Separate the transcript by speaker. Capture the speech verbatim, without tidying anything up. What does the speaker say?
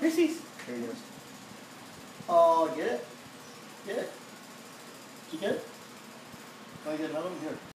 Speaker 1: Chrissy's.
Speaker 2: Here he goes.
Speaker 1: Oh, get it? Get it? Did you get it? Can I get another one? Here.